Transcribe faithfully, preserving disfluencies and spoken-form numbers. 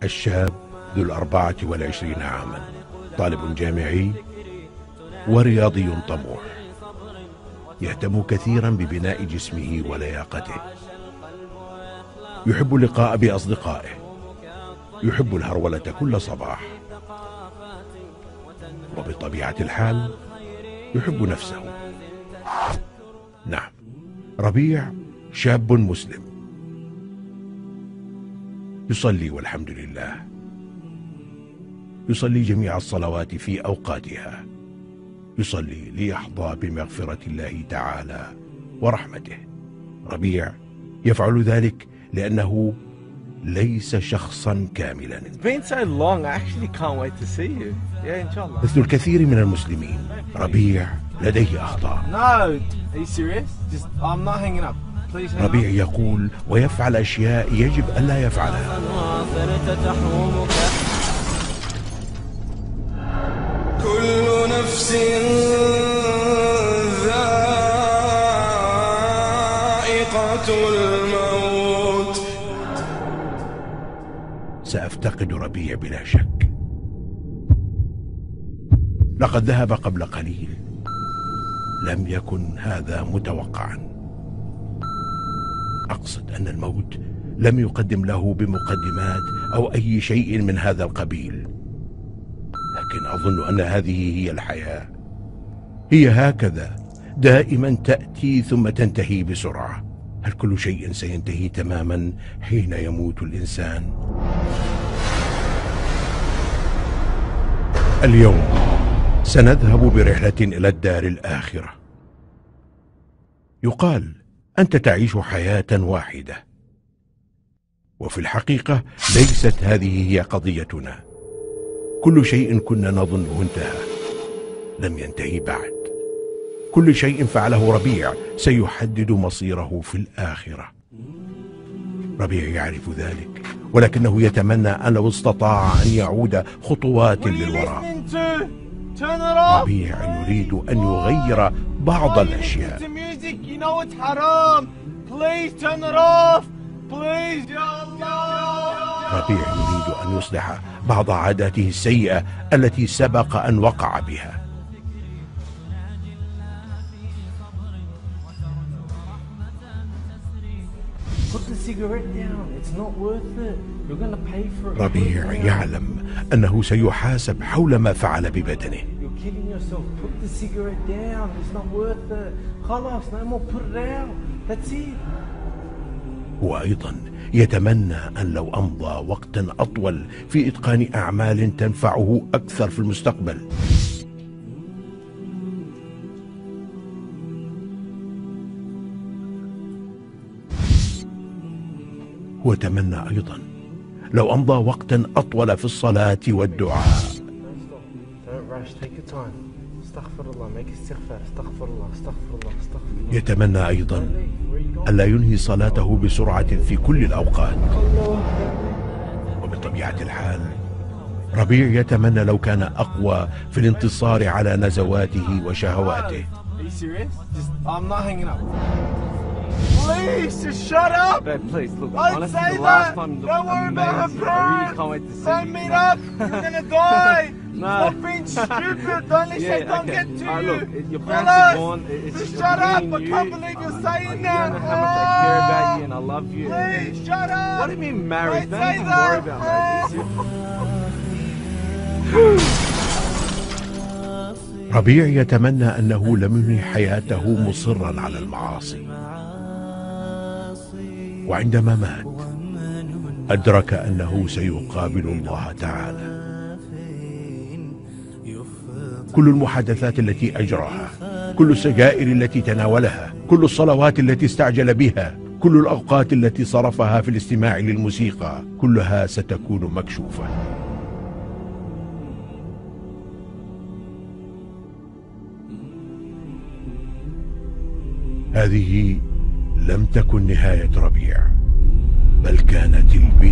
الشاب ذو الأربعة والعشرين عاما، طالب جامعي ورياضي طموح، يهتم كثيرا ببناء جسمه ولياقته، يحب اللقاء بأصدقائه، يحب الهرولة كل صباح، وبطبيعة الحال يحب نفسه. نعم، ربيع شاب مسلم يصلي والحمد لله، يصلي جميع الصلوات في أوقاتها، يصلي ليحظى بمغفرة الله تعالى ورحمته. ربيع يفعل ذلك لأنه ليس شخصا كاملا. مثل الكثير من المسلمين، ربيع لديه أخطاء. ربيع يقول ويفعل أشياء يجب ألا يفعلها. كل نفس ذائقة الموت. سأفتقد ربيع بلا شك. لقد ذهب قبل قليل، لم يكن هذا متوقعا. أقصد أن الموت لم يقدم له بمقدمات أو أي شيء من هذا القبيل، لكن أظن أن هذه هي الحياة. هي هكذا دائما تأتي ثم تنتهي بسرعة. هل كل شيء سينتهي تماما حين يموت الإنسان؟ اليوم سنذهب برحلة إلى الدار الآخرة. يقال أنت تعيش حياة واحدة، وفي الحقيقة ليست هذه هي قضيتنا. كل شيء كنا نظنه انتهى لم ينتهي بعد. كل شيء فعله ربيع سيحدد مصيره في الآخرة. ربيع يعرف ذلك، ولكنه يتمنى أن لو استطاع أن يعود خطوات للوراء. ربيع يريد أن يغير بعض الأشياء. ربيع يريد أن يصلح بعض عاداته السيئة التي سبق أن وقع بها. ربيع يعلم أنه سيحاسب حول ما فعل ببدنه. هو أيضا يتمنى أن لو أمضى وقتا أطول في إتقان أعمال تنفعه أكثر في المستقبل. هو يتمنى أيضا لو أمضى وقتا أطول في الصلاة والدعاء. يتمنى أيضا ألا ينهي صلاته بسرعة في كل الأوقات. وبطبيعة الحال ربيع يتمنى لو كان أقوى في الانتصار على نزواته وشهواته. Please, just shut up! Babe, please, look, don't say that! Don't worry about her parents! Don't meet up! You're gonna die! No. Stop being stupid! Don't let yeah, Shaitan okay. get to right, you! Look, your parents are gone. It's just shut up! I can't believe you're saying that! I know how much I care about you and I love you. Please, shut up! What do you mean married? Don't, don't even that. worry about that. ربيع يتمنى أنه لم ينهي حياته مصرا على المعاصي. وعندما مات أدرك أنه سيقابل الله تعالى. كل المحادثات التي أجراها، كل السجائر التي تناولها، كل الصلوات التي استعجل بها، كل الأوقات التي صرفها في الاستماع للموسيقى، كلها ستكون مكشوفة. هذه لم تكن نهاية ربيع، بل كانت البداية.